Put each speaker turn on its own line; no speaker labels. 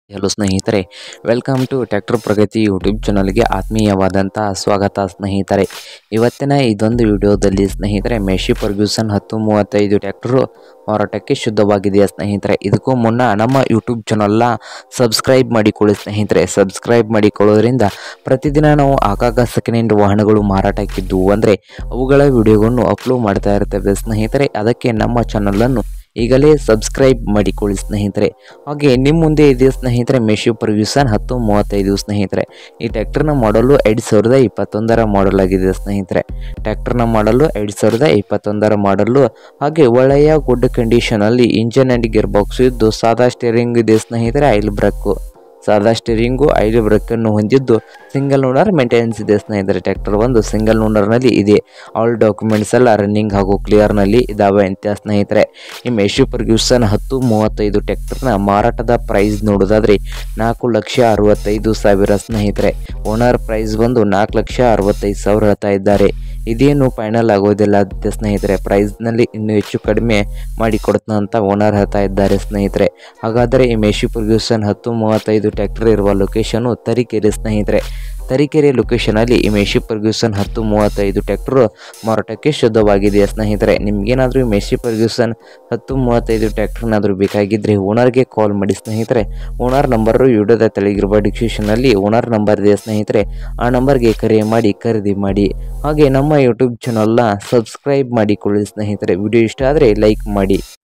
Hello ಸ್ನೇಹಿತರೆ, welcome to tractor Pragati YouTube ಚಾನಲ್ಗೆ ಆತ್ಮೀಯವಾದಂಥ ಸ್ವಾಗತ ಸ್ನೇಹಿತರೆ. ಇವತ್ತಿನ ಇದೊಂದು ವಿಡಿಯೋದಲ್ಲಿ ಸ್ನೇಹಿತರೆ ಮೆಶಿ ಫರ್ಗ್ಯೂಸನ್ 1035 ಟ್ರ್ಯಾಕ್ಟರು ಮಾರಾಟಕ್ಕೆ ಶುದ್ಧವಾಗಿದೆಯಾ ಸ್ನೇಹಿತರೆ. ಇದಕ್ಕೂ ಮುನ್ನ ನಮ್ಮ ಯೂಟ್ಯೂಬ್ ಚಾನಲ್ನ ಸಬ್ಸ್ಕ್ರೈಬ್ ಮಾಡಿಕೊಳ್ಳಿ ಸ್ನೇಹಿತರೆ. ಸಬ್ಸ್ಕ್ರೈಬ್ ಮಾಡಿಕೊಳ್ಳೋದ್ರಿಂದ ಪ್ರತಿದಿನ ನಾವು ಆಗಾಗ ಸೆಕೆಂಡ್ ಹ್ಯಾಂಡ್ ವಾಹನಗಳು ಮಾರಾಟಕ್ಕಿದ್ದು ಅಂದರೆ ಅವುಗಳ ವಿಡಿಯೋವನ್ನು ಅಪ್ಲೋಡ್ ಮಾಡ್ತಾ ಇರ್ತೇವೆ ಸ್ನೇಹಿತರೆ. ಅದಕ್ಕೆ ನಮ್ಮ ಚಾನಲನ್ನು ಈಗಲೇ ಸಬ್ಸ್ಕ್ರೈಬ್ ಮಾಡಿಕೊಳ್ಳಿ ಸ್ನೇಹಿತರೆ. ಹಾಗೆ ನಿಮ್ಮ ಮುಂದೆ ಇದೆ ಸ್ನೇಹಿತರೆ ಮೆಶಿ ಫರ್ಗ್ಯೂಸನ್ 1035 ಸ್ನೇಹಿತರೆ. ಈ ಟ್ರ್ಯಾಕ್ಟರ್ನ ಮಾಡಲು 2021 ಮಾಡಲ್ ಆಗಿದೆ ಸ್ನೇಹಿತರೆ. ಟ್ರ್ಯಾಕ್ಟರ್ನ ಮಾಡಲು 2021 ಮಾಡಲು. ಹಾಗೆ ಒಳ್ಳೆಯ ಗುಡ್ ಕಂಡೀಷನಲ್ಲಿ ಇಂಜನ್ ಆ್ಯಂಡ್ ಗೇರ್ ಬಾಕ್ಸ್ ಇದ್ದು ಸಾದಾ ಸ್ಟೇರಿಂಗ್ ಇದೆ ಸ್ನೇಹಿತರೆ. ಸಾದಾ ಸ್ಟೇರಿಂಗು ಆಯಿಲ್ ಬ್ರೇಕನ್ನು ಹೊಂದಿದ್ದು ಸಿಂಗಲ್ ಓನರ್ ಮೇಂಟೆನೆನ್ಸ್ ಇದೆ ಸ್ನೇಹಿತರೆ. ಟ್ರ್ಯಾಕ್ಟರ್ ಒಂದು ಸಿಂಗಲ್ ಓನರ್ನಲ್ಲಿ ಇದೆ. ಆಲ್ ಡಾಕ್ಯುಮೆಂಟ್ಸ್ ಎಲ್ಲ ರನ್ನಿಂಗ್ ಹಾಗೂ ಕ್ಲಿಯರ್ನಲ್ಲಿ ಇದ್ದಾವೆ ಅಂತ ಸ್ನೇಹಿತರೆ. ಈ ಮೆಶಿ ಫರ್ಗ್ಯೂಸನ್ 1035 ಟ್ರ್ಯಾಕ್ಟರ್ನ ಮಾರಾಟದ ಪ್ರೈಸ್ ನೋಡೋದಾದರೆ 4,65,000 ಸ್ನೇಹಿತರೆ. ಓನರ್ ಪ್ರೈಸ್ ಬಂದು 4,65,000 ಹೇಳ್ತಾ ಇದ್ದಾರೆ. ಇದೇನು ಫೈನಲ್ ಆಗೋದಿಲ್ಲ ಸ್ನೇಹಿತರೆ. ಪ್ರೈಸ್ನಲ್ಲಿ ಇನ್ನೂ ಹೆಚ್ಚು ಕಡಿಮೆ ಮಾಡಿ ಕೊಡ್ತಾನೆ ಅಂತ ಓನರ್ ಹೇಳ್ತಾ ಇದ್ದಾರೆ ಸ್ನೇಹಿತರೆ. ಹಾಗಾದರೆ ಈ ಮೆಶಿ ಫರ್ಗ್ಯೂಸನ್ 1035 ಟ್ರ್ಯಾಕ್ಟರ್ ಇರುವ ಲೊಕೇಶನು ತರೀಕೆರೆ ಸ್ನೇಹಿತರೆ. ತರೀಕೆರೆ ಲೊಕೇಶನಲ್ಲಿ ಈ ಮೆಶಿ ಫರ್ಗ್ಯೂಸನ್ 1035 ಟ್ರ್ಯಾಕ್ಟರು ಮಾರಾಟಕ್ಕೆ ಶುದ್ಧವಾಗಿದೆ ಸ್ನೇಹಿತರೆ. ನಿಮಗೇನಾದರೂ ಈ ಮೆಶಿ ಫರ್ಗ್ಯೂಸನ್ 1035 ಟ್ರ್ಯಾಕ್ಟರ್ನಾದರೂ ಬೇಕಾಗಿದ್ದರೆ ಓನರ್ಗೆ ಕಾಲ್ ಮಾಡಿ ಸ್ನೇಹಿತರೆ. ಓನರ್ ನಂಬರು ವಿಡಿಯೋದ ತೆಳಗಿರುವ ಡಿಸ್ಕ್ರಿಪ್ಷನಲ್ಲಿ ಓನರ್ ನಂಬರ್ ಇದೆ ಸ್ನೇಹಿತರೆ. ಆ ನಂಬರ್ಗೆ ಕರೆ ಮಾಡಿ ಖರೀದಿ ಮಾಡಿ. ಹಾಗೆ ನಮ್ಮ ಯೂಟ್ಯೂಬ್ ಚಾನಲ್ನ ಸಬ್ಸ್ಕ್ರೈಬ್ ಮಾಡಿಕೊಳ್ಳಿ ಸ್ನೇಹಿತರೆ. ವಿಡಿಯೋ ಇಷ್ಟ ಆದರೆ ಲೈಕ್ ಮಾಡಿ.